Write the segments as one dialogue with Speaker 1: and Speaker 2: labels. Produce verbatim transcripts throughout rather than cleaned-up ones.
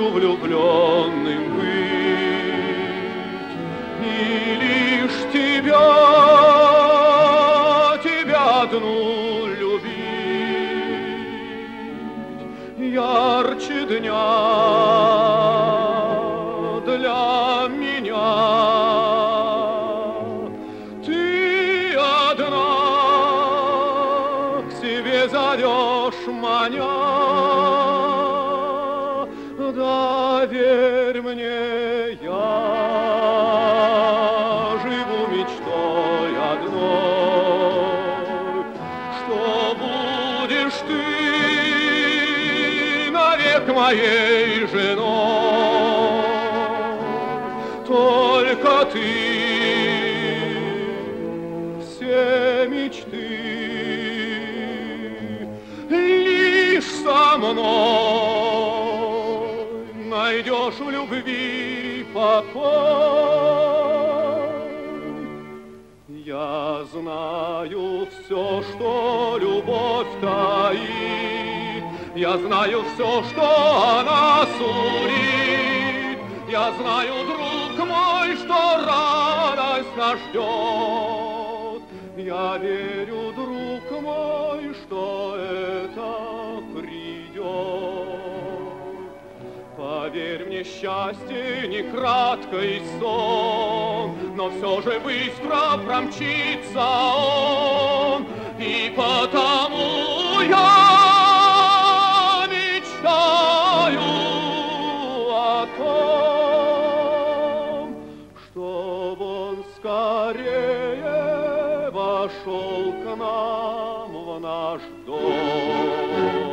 Speaker 1: хочу влюбленным быть, и лишь тебя, тебя одну любить, ярче дня для меня. Ты одна к себе зовешь маня. Доверь мне, я живу мечтой одной, что будешь ты навек моей женой. Только ты все мечты лишь со мной найдешь в любви покой. Я знаю все, что любовь таит, я знаю все, что она сулит. Я знаю, друг мой, что радость нас ждет. Я верю, друг мой, что это придет. Поверь мне, счастье не краткий сон, но все же быстро промчится он, и потому я мечтаю о том, чтоб он скорее вошел к нам в наш дом.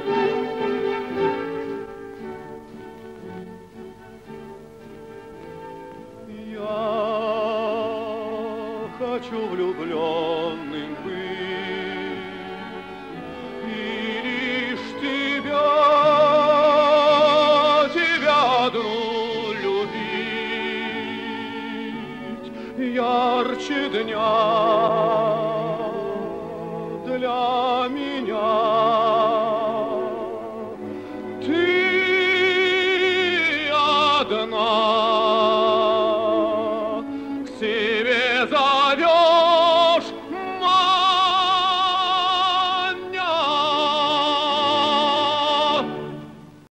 Speaker 1: Хочу влюбленным быть, и лишь тебя, тебя одну любить, ярче дня для меня.